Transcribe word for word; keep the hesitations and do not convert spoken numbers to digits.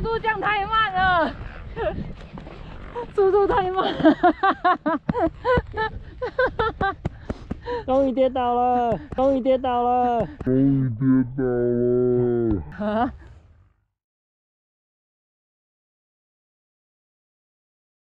度降太慢了，速度太慢，终于跌倒了，终于跌倒了，终于跌倒了。